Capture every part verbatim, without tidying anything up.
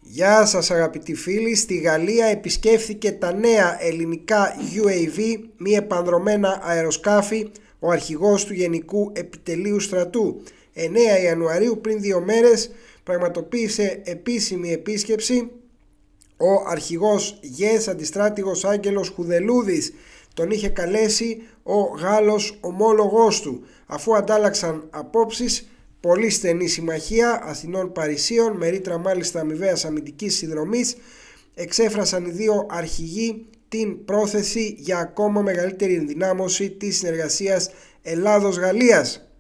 Γεια σας αγαπητοί φίλοι, στη Γαλλία επισκέφθηκε τα νέα ελληνικά γιου έι βι, μη επανδρωμένα αεροσκάφη, ο αρχηγός του Γενικού Επιτελείου Στρατού. εννέα Ιανουαρίου, πριν δύο μέρες, πραγματοποίησε επίσημη επίσκεψη ο αρχηγός ΓΕΣ, αντιστράτηγος Άγγελος Χουδελούδης. Τον είχε καλέσει ο Γάλλος ομόλογός του, αφού αντάλλαξαν απόψεις. Πολύ στενή συμμαχία Αθηνών Παρισίων, με ρήτρα μάλιστα αμοιβαίας αμυντικής συνδρομής, εξέφρασαν οι δύο αρχηγοί την πρόθεση για ακόμα μεγαλύτερη ενδυνάμωση της συνεργασίας Ελλάδος-Γαλλίας.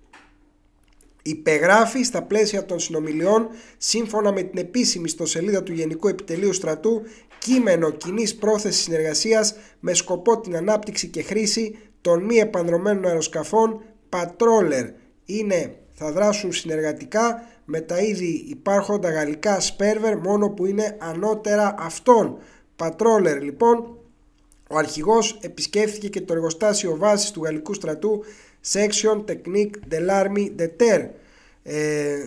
Υπεγράφει στα πλαίσια των συνομιλιών, σύμφωνα με την επίσημη ιστοσελίδα του Γενικού Επιτελείου Στρατού, κείμενο κοινής πρόθεσης συνεργασίας με σκοπό την ανάπτυξη και χρήση των μη επανδρωμένων αεροσκαφών Patroller. Είναι θα δράσουν συνεργατικά με τα ήδη υπάρχοντα γαλλικά Sperver, μόνο που είναι ανώτερα αυτών. Patroller λοιπόν. Ο αρχηγός επισκέφθηκε και το εργοστάσιο βάσης του γαλλικού στρατού Section Technique de l'Armée de Terre. Ε,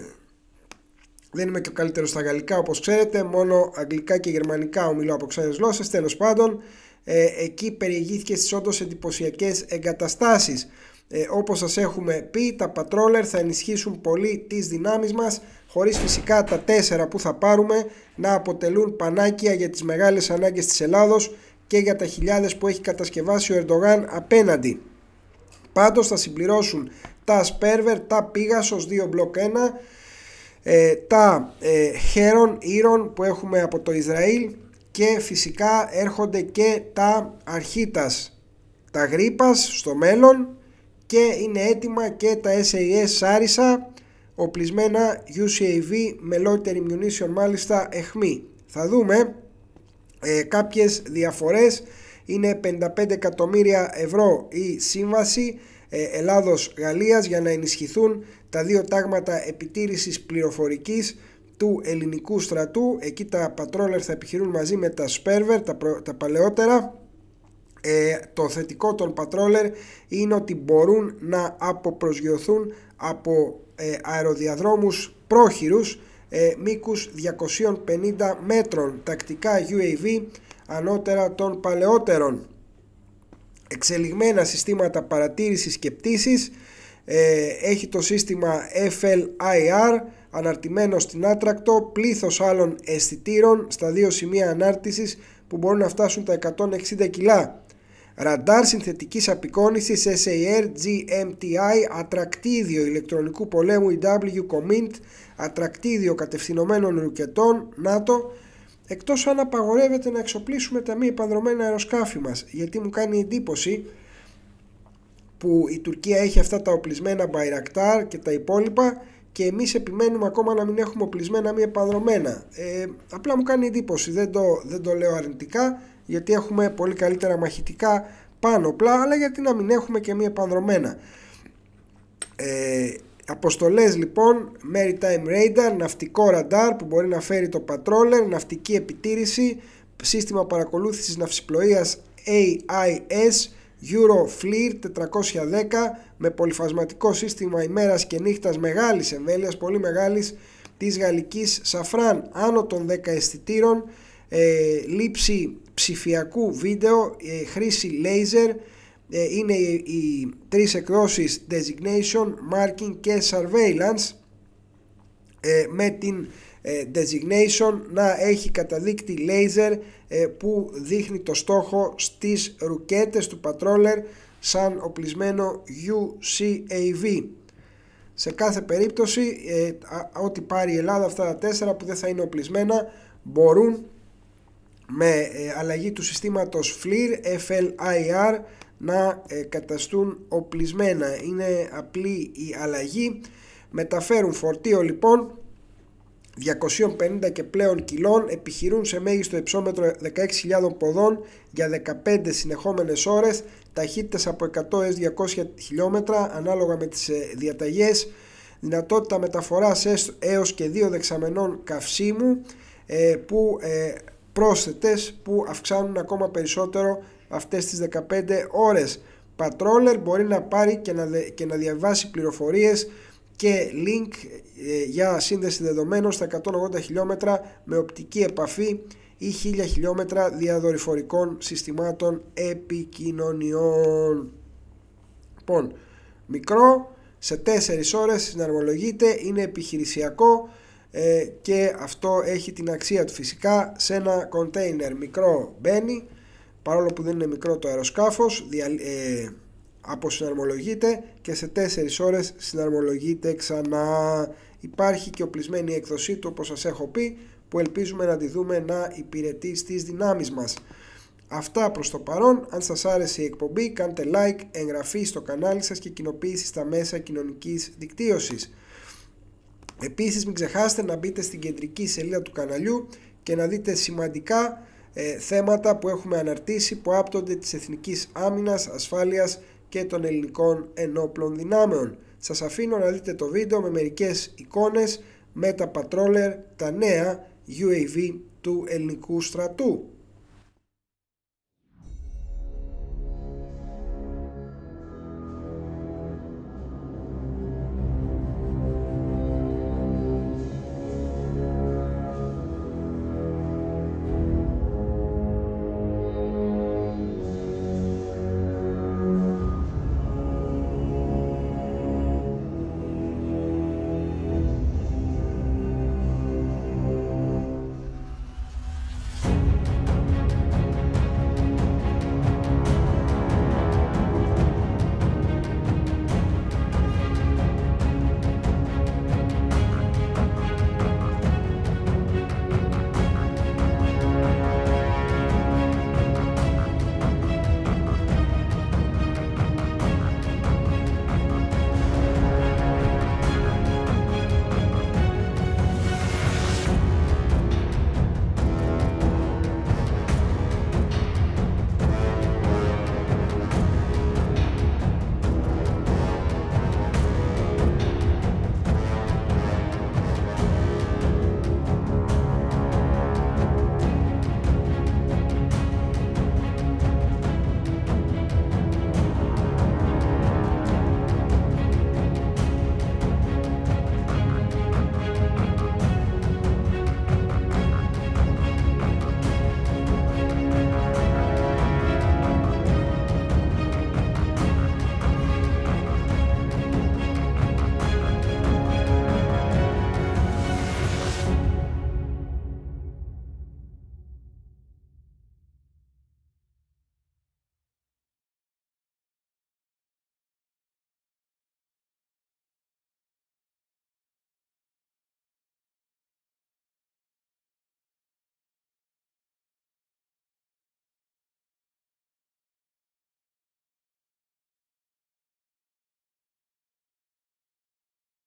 δεν είμαι και ο καλύτερος στα γαλλικά, όπως ξέρετε, μόνο αγγλικά και γερμανικά ομιλώ από ξένες γλώσσες. Τέλος πάντων, ε, εκεί περιηγήθηκε στις όντως εντυπωσιακές εγκαταστάσεις. Ε, όπως σας έχουμε πει, τα Patroller θα ενισχύσουν πολύ τις δυνάμεις μας, χωρίς φυσικά τα τέσσερα που θα πάρουμε να αποτελούν πανάκια για τις μεγάλες ανάγκες της Ελλάδος και για τα χιλιάδες που έχει κατασκευάσει ο Ερντογάν απέναντι. Πάντως θα συμπληρώσουν τα Sperver, τα Pegasus δύο μπλοκ ένα, ε, τα ε, Heron, Iron που έχουμε από το Ισραήλ, και φυσικά έρχονται και τα Αρχίτας, τα Γρίπας στο μέλλον, και είναι έτοιμα και τα ες έι ες Σάρισα, οπλισμένα γιου σι έι βι με Loitering Munition μάλιστα αιχμή. Θα δούμε ε, κάποιες διαφορές. Είναι πενήντα πέντε εκατομμύρια ευρώ η σύμβαση ε, Ελλάδος-Γαλλίας για να ενισχυθούν τα δύο τάγματα επιτήρησης πληροφορικής του ελληνικού στρατού. Εκεί τα Patroller θα επιχειρούν μαζί με τα Sperver, τα, προ, τα παλαιότερα. Ε, το θετικό των Patroller είναι ότι μπορούν να αποπροσγειωθούν από ε, αεροδιαδρόμους πρόχειρους ε, μήκους διακόσια πενήντα μέτρων, τακτικά γιου έι βι ανώτερα των παλαιότερων. Εξελιγμένα συστήματα παρατήρησης και πτήσης, ε, έχει το σύστημα εφ ελ άι αρ αναρτημένο στην άτρακτο, πλήθος άλλων αισθητήρων στα δύο σημεία ανάρτησης που μπορούν να φτάσουν τα εκατόν εξήντα κιλά. Ραντάρ συνθετικής απεικόνησης ες έι αρ τζι εμ τι άι, ατρακτίδιο ηλεκτρονικού πολέμου ι ντάμπλιου Commint, ατρακτίδιο κατευθυνωμένων ρουκετών ΝΑΤΟ, εκτός αν απαγορεύεται να εξοπλίσουμε τα μη επανδρωμένα αεροσκάφη μας, γιατί μου κάνει εντύπωση που η Τουρκία έχει αυτά τα οπλισμένα Bayraktar και τα υπόλοιπα και εμείς επιμένουμε ακόμα να μην έχουμε οπλισμένα μη επανδρωμένα. Ε, απλά μου κάνει εντύπωση, δεν το, δεν το λέω αρνητικά, γιατί έχουμε πολύ καλύτερα μαχητικά πάνωπλα, αλλά γιατί να μην έχουμε και μη επανδρωμένα. Ε, αποστολές λοιπόν, Maritime Radar, ναυτικό ραντάρ που μπορεί να φέρει το Patroller, ναυτική επιτήρηση, σύστημα παρακολούθησης ναυσιπλοείας έι άι ες, Euroflir τετρακόσια δέκα με πολυφασματικό σύστημα ημέρας και νύχτας μεγάλης εμβέλειας, πολύ μεγάλης, της γαλλικής Safran, άνω των δέκα αισθητήρων, ε, λήψη ψηφιακού βίντεο, ε, χρήση laser, ε, είναι οι, οι τρεις εκδόσεις Designation, Marking και Surveillance, ε, με την ε, Designation να έχει καταδείκτη laser ε, που δείχνει το στόχο στις ρουκέτες του Patroller σαν οπλισμένο γιου σι έι βι. Σε κάθε περίπτωση ε, ό,τι πάρει η Ελλάδα, αυτά τα τέσσερα που δεν θα είναι οπλισμένα, μπορούν με ε, αλλαγή του συστήματος φλιρ, εφ ελ άι αρ, να ε, καταστούν οπλισμένα. Είναι απλή η αλλαγή. Μεταφέρουν φορτίο λοιπόν διακόσια πενήντα και πλέον κιλών, επιχειρούν σε μέγιστο υψόμετρο δεκαέξι χιλιάδες ποδών για δεκαπέντε συνεχόμενες ώρες, ταχύτητες από εκατό έως διακόσια χιλιόμετρα ανάλογα με τις ε, διαταγές, δυνατότητα μεταφοράς έως και δύο δεξαμενών καυσίμου, ε, που ε, πρόσθετες που αυξάνουν ακόμα περισσότερο αυτές τις δεκαπέντε ώρες. Patroller μπορεί να πάρει και να, και να διαβάσει πληροφορίες και link για σύνδεση δεδομένων στα εκατόν ογδόντα χιλιόμετρα με οπτική επαφή ή χίλια χιλιόμετρα διαδορυφορικών συστημάτων επικοινωνιών. Λοιπόν, μικρό, σε τέσσερις ώρες συναρμολογείται, είναι επιχειρησιακό ε, και αυτό έχει την αξία του. Φυσικά σε ένα κοντέινερ μικρό μπαίνει, παρόλο που δεν είναι μικρό το αεροσκάφος, δια, ε, αποσυναρμολογείται και σε τέσσερις ώρες συναρμολογείται ξανά. Υπάρχει και οπλισμένη έκδοσή του, όπως σας έχω πει, που ελπίζουμε να τη δούμε να υπηρετεί στις δυνάμεις μας. Αυτά προς το παρόν. Αν σας άρεσε η εκπομπή, κάντε like, εγγραφή στο κανάλι σας και κοινοποίηση στα μέσα κοινωνικής δικτύωσης. Επίσης μην ξεχάσετε να μπείτε στην κεντρική σελίδα του καναλιού και να δείτε σημαντικά ε, θέματα που έχουμε αναρτήσει που άπτονται της εθνικής άμυνας, ασφάλειας και των ελληνικών ενόπλων δυνάμεων. Σας αφήνω να δείτε το βίντεο με μερικές εικόνες με τα Patroller, τα νέα γιου έι βι του ελληνικού στρατού.